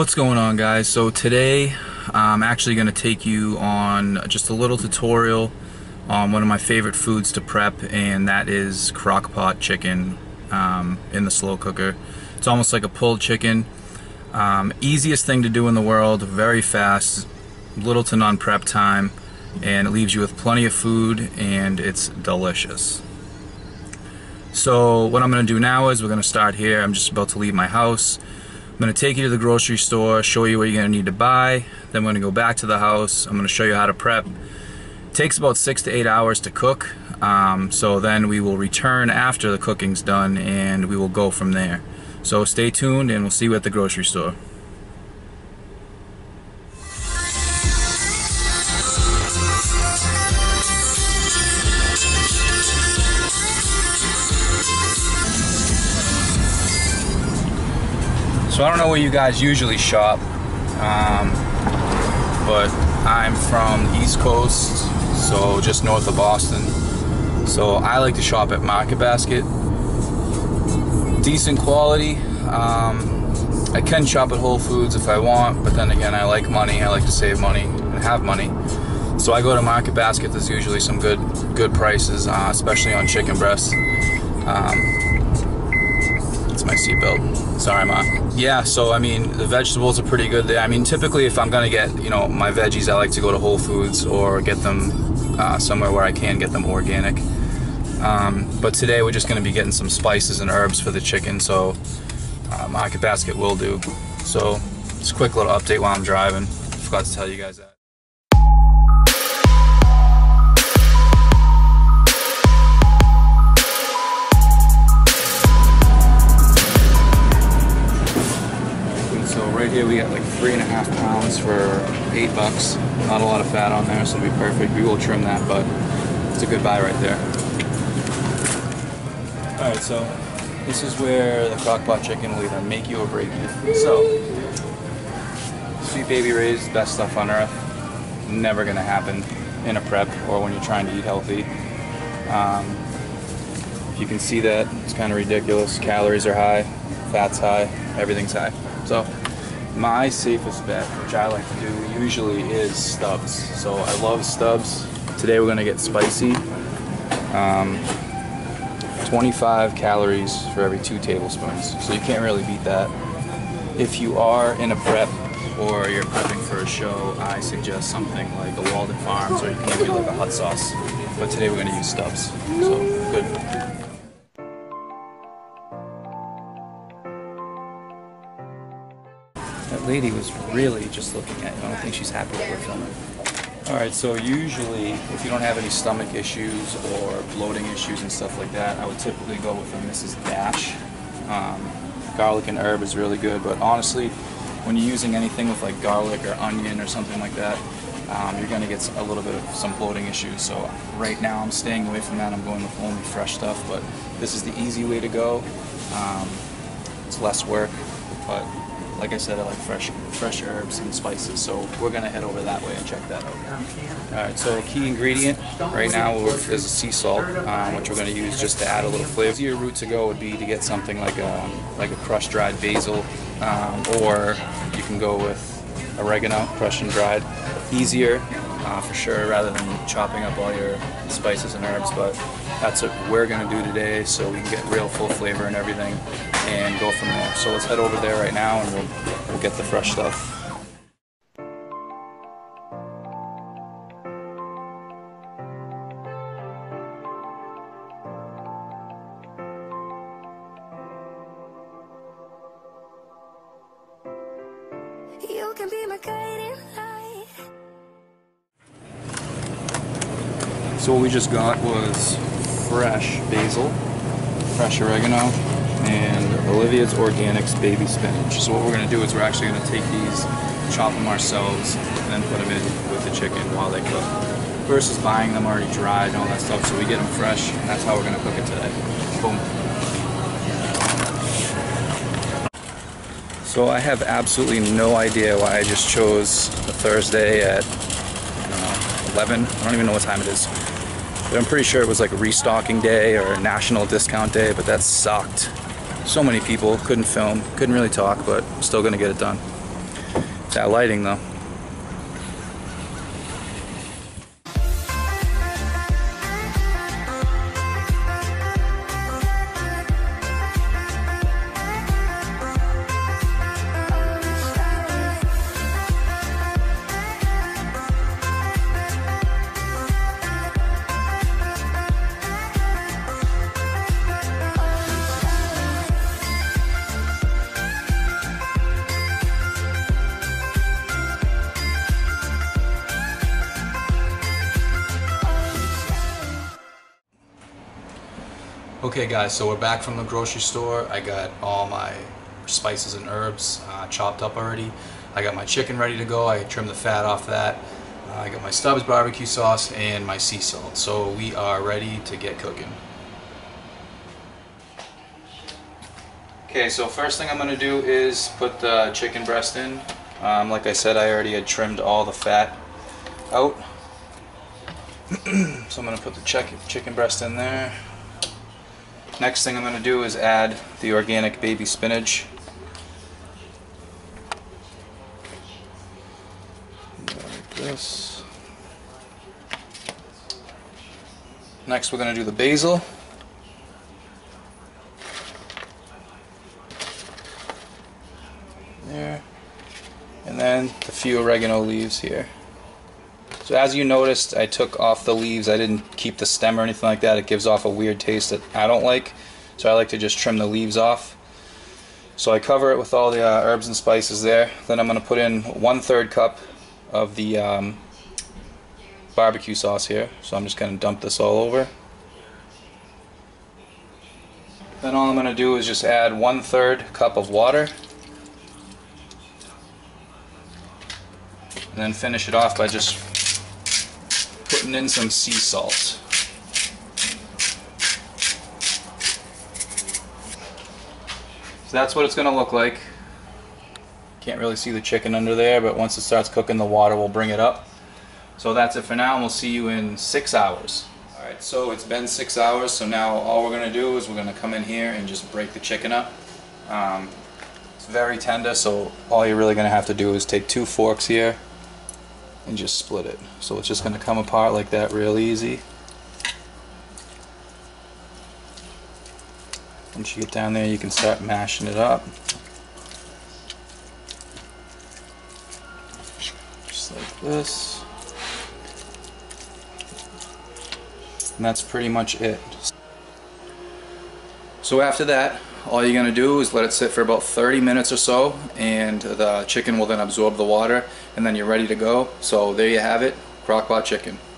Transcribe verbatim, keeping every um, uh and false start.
What's going on, guys? So today I'm actually going to take you on just a little tutorial on one of my favorite foods to prep, and that is crock-pot chicken um, in the slow cooker. It's almost like a pulled chicken. Um, easiest thing to do in the world, very fast, little to none prep time, and it leaves you with plenty of food, and it's delicious. So what I'm going to do now is we're going to start here. I'm just about to leave my house. I'm going to take you to the grocery store, show you what you're going to need to buy, then we're going to go back to the house. I'm going to show you how to prep. It takes about six to eight hours to cook, um, so then we will return after the cooking's done and we will go from there. So stay tuned and we'll see you at the grocery store. So I don't know where you guys usually shop, um, but I'm from the East Coast, so just north of Boston. So I like to shop at Market Basket. Decent quality. Um, I can shop at Whole Foods if I want, but then again, I like money. I like to save money and have money. So I go to Market Basket. There's usually some good good prices, uh, especially on chicken breasts. Um, It's my seatbelt. Sorry, Ma. Yeah, so I mean, the vegetables are pretty good there. I mean, typically if I'm gonna get, you know, my veggies, I like to go to Whole Foods or get them uh, somewhere where I can get them organic. Um, but today we're just gonna be getting some spices and herbs for the chicken, so uh, Market Basket will do. So just a quick little update while I'm driving. Forgot to tell you guys that. Right here we got like three and a half pounds for eight bucks. Not a lot of fat on there, so it'll be perfect. We will trim that, but it's a good buy right there. Alright, so this is where the crock-pot chicken will either make you or break you. So, Sweet Baby Ray's, best stuff on earth. Never gonna happen in a prep or when you're trying to eat healthy. Um, if you can see that, it's kind of ridiculous. Calories are high, fat's high, everything's high. So, my safest bet, which I like to do usually, is Stubbs. So I love Stubbs. Today we're gonna get spicy. Um, twenty-five calories for every two tablespoons. So you can't really beat that. If you are in a prep or you're prepping for a show, I suggest something like a Walden Farms, or you can maybe like a hot sauce. But today we're gonna use Stubbs. So good. That lady was really just looking at you. I don't think she's happy that we're filming. Alright, so usually if you don't have any stomach issues or bloating issues and stuff like that, I would typically go with a Missus Dash. Um, garlic and herb is really good, but honestly, when you're using anything with like garlic or onion or something like that, um, you're going to get a little bit of some bloating issues. So right now I'm staying away from that. I'm going with only fresh stuff, but this is the easy way to go. Um, it's less work, but like I said, I like fresh fresh herbs and spices, so we're going to head over that way and check that out. Alright, so key ingredient right now is a sea salt, um, which we're going to use just to add a little flavor. The easier route to go would be to get something like a, like a crushed dried basil, um, or you can go with oregano, crushed and dried. Easier, uh, for sure, rather than chopping up all your spices and herbs, but that's what we're going to do today, so we can get real full flavor and everything and go from there. So let's head over there right now and we'll, we'll get the fresh stuff. You can be my guiding light. So what we just got was fresh basil, fresh oregano, and Olivia's Organics baby spinach. So what we're going to do is we're actually going to take these, chop them ourselves, and then put them in with the chicken while they cook. Versus buying them already dried and all that stuff, so we get them fresh, and that's how we're going to cook it today. Boom. So I have absolutely no idea why I just chose a Thursday at uh, eleven. I don't even know what time it is. But I'm pretty sure it was like a restocking day or a national discount day, but that sucked. So many people, couldn't film, couldn't really talk, but still gonna get it done. That lighting though. Okay guys, so we're back from the grocery store. I got all my spices and herbs uh, chopped up already. I got my chicken ready to go. I trimmed the fat off that. Uh, I got my Stubbs barbecue sauce and my sea salt. So we are ready to get cooking. Okay, so first thing I'm going to do is put the chicken breast in. Um, like I said, I already had trimmed all the fat out. So I'm going to put the chicken chicken breast in there. Next thing I'm going to do is add the organic baby spinach. Like this. Next we're going to do the basil. There. And then the few oregano leaves here. So as you noticed, I took off the leaves. I didn't keep the stem or anything like that. It gives off a weird taste that I don't like. So I like to just trim the leaves off. So I cover it with all the uh, herbs and spices there. Then I'm going to put in one third cup of the um, barbecue sauce here. So I'm just going to dump this all over. Then all I'm going to do is just add one third cup of water. And then finish it off by just putting in some sea salt. So that's what it's going to look like. Can't really see the chicken under there, but once it starts cooking, the water will bring it up. So that's it for now, and we'll see you in six hours. Alright, so it's been six hours, so now all we're going to do is we're going to come in here and just break the chicken up. Um, it's very tender, so all you're really going to have to do is take two forks here and just split it. So it's just going to come apart like that real easy. Once you get down there, you can start mashing it up. Just like this. And that's pretty much it. So after that, all you're going to do is let it sit for about thirty minutes or so, and the chicken will then absorb the water, and then you're ready to go. So there you have it, crock-pot chicken.